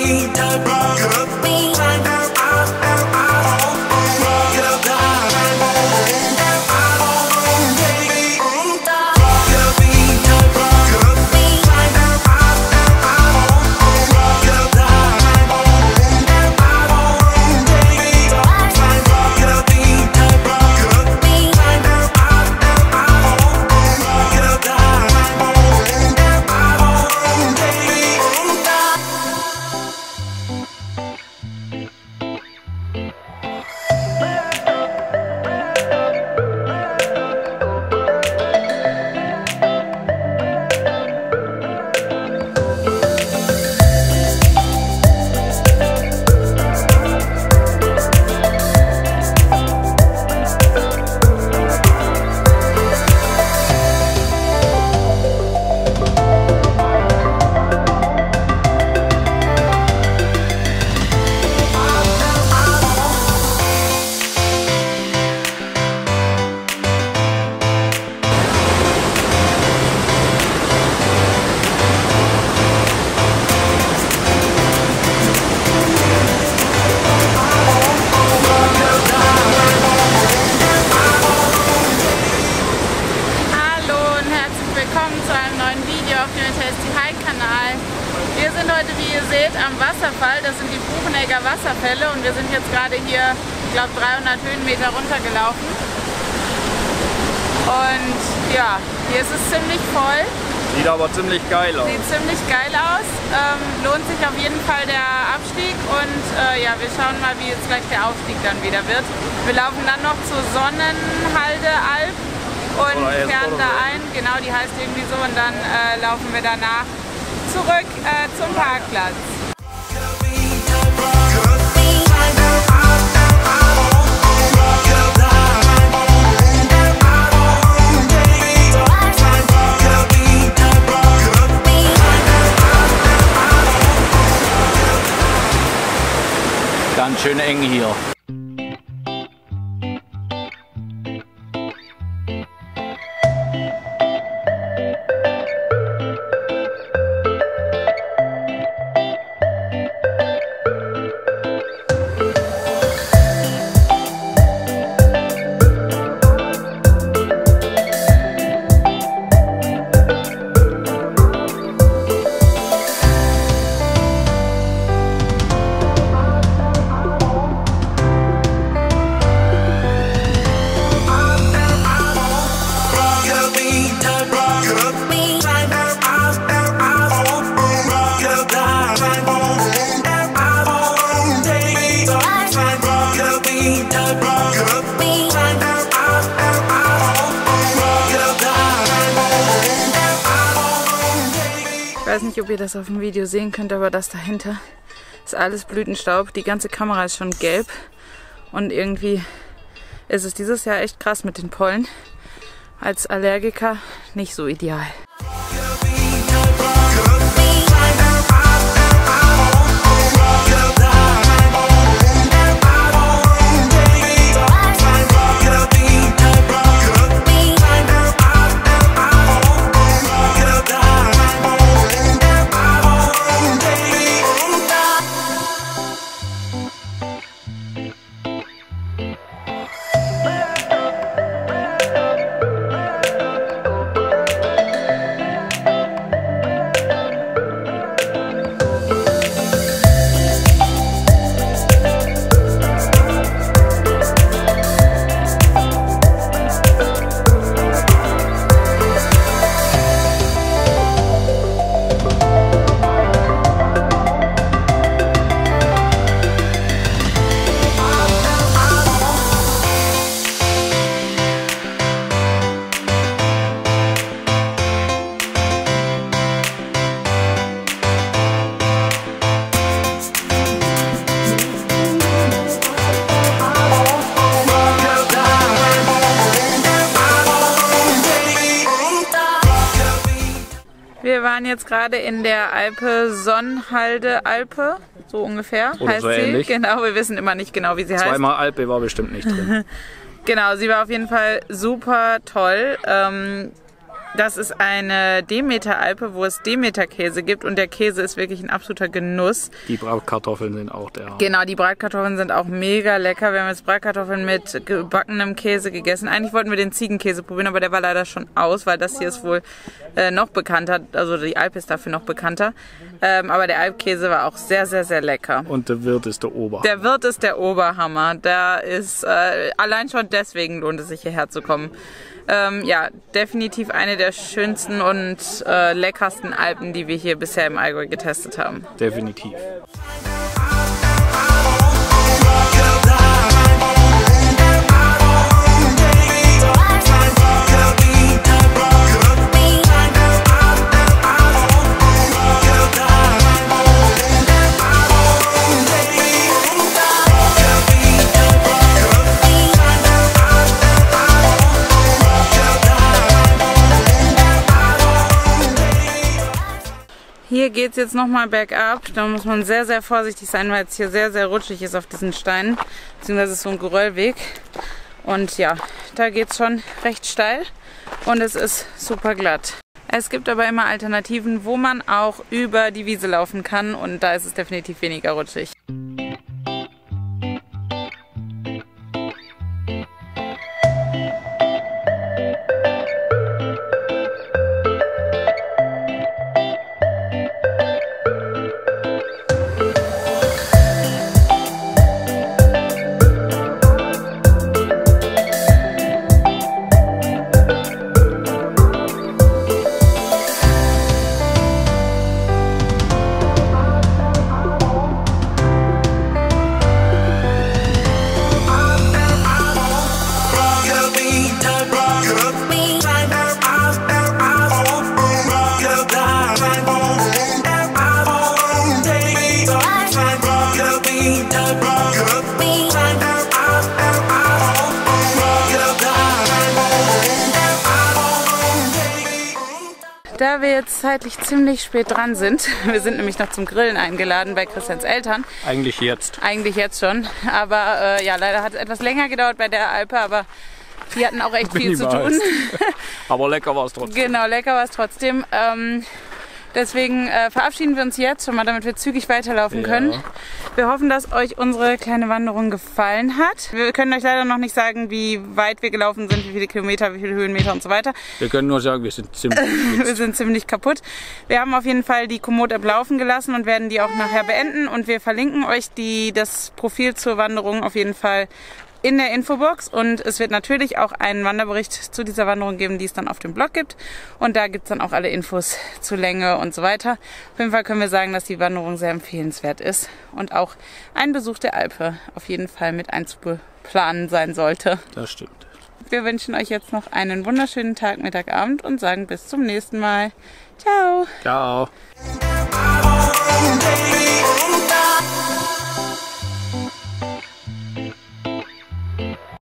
am Wasserfall, das sind die Buchenegger Wasserfälle und wir sind jetzt gerade hier, ich glaube 300 Höhenmeter runtergelaufen. Und ja, hier ist es ziemlich voll. Sieht aber ziemlich geil aus. Sieht ziemlich geil aus. Lohnt sich auf jeden Fall der Abstieg und ja, wir schauen mal, wie jetzt gleich der Aufstieg dann wieder wird. Wir laufen dann noch zur Sonnenhalde Alp und kehren da ein. Genau, die heißt irgendwie so, und dann laufen wir danach zurück zum Parkplatz. Ganz schön eng hier. Ich weiß nicht, ob ihr das auf dem Video sehen könnt, aber das dahinter ist alles Blütenstaub. Die ganze Kamera ist schon gelb und irgendwie ist es dieses Jahr echt krass mit den Pollen. Als Allergiker nicht so ideal. Wir waren jetzt gerade in der Alpe Sonnenhalde Alpe, so ungefähr oder heißt so sie. Ähnlich. Genau, wir wissen immer nicht genau, wie sie heißt. Zweimal Alpe war bestimmt nicht drin. Genau, sie war auf jeden Fall super toll. Das ist eine Demeter-Alpe, wo es Demeter-Käse gibt und der Käse ist wirklich ein absoluter Genuss. Die Bratkartoffeln sind auch der. Genau, die Bratkartoffeln sind auch mega lecker. Wir haben jetzt Bratkartoffeln mit gebackenem Käse gegessen. Eigentlich wollten wir den Ziegenkäse probieren, aber der war leider schon aus, weil das hier ist wohl noch bekannter. Also die Alp ist dafür noch bekannter. Aber der Alpkäse war auch sehr, sehr, sehr lecker. Und der Wirt ist der Oberhammer. Der Wirt ist der Oberhammer. Da ist allein schon deswegen lohnt es sich hierher zu kommen. Ja, definitiv eine der schönsten und leckersten Alpen, die wir hier bisher im Allgäu getestet haben. Definitiv. Hier geht es jetzt nochmal bergab. Da muss man sehr, sehr vorsichtig sein, weil es hier sehr, sehr rutschig ist auf diesen Steinen. Beziehungsweise so ein Geröllweg. Und ja, da geht es schon recht steil und es ist super glatt. Es gibt aber immer Alternativen, wo man auch über die Wiese laufen kann und da ist es definitiv weniger rutschig. Da wir jetzt zeitlich ziemlich spät dran sind, wir sind nämlich noch zum Grillen eingeladen bei Christians Eltern. Eigentlich jetzt. Eigentlich jetzt schon, aber ja, leider hat es etwas länger gedauert bei der Alpe, aber die hatten auch echt viel zu tun. Aber lecker war es trotzdem. Genau, lecker war es trotzdem. Deswegen verabschieden wir uns jetzt schon mal, damit wir zügig weiterlaufen können. Wir hoffen, dass euch unsere kleine Wanderung gefallen hat. Wir können euch leider noch nicht sagen, wie weit wir gelaufen sind, wie viele Kilometer, wie viele Höhenmeter und so weiter. Wir können nur sagen, wir sind ziemlich wir sind ziemlich kaputt. Wir haben auf jeden Fall die Komoot-App laufen gelassen und werden die auch nachher beenden. Und wir verlinken euch das Profil zur Wanderung auf jeden Fall in der Infobox und es wird natürlich auch einen Wanderbericht zu dieser Wanderung geben, die es dann auf dem Blog gibt und da gibt es dann auch alle Infos zur Länge und so weiter. Auf jeden Fall können wir sagen, dass die Wanderung sehr empfehlenswert ist und auch ein Besuch der Alpe auf jeden Fall mit einzuplanen sein sollte. Das stimmt. Wir wünschen euch jetzt noch einen wunderschönen Tag, Mittag, Abend und sagen bis zum nächsten Mal. Ciao! Ciao!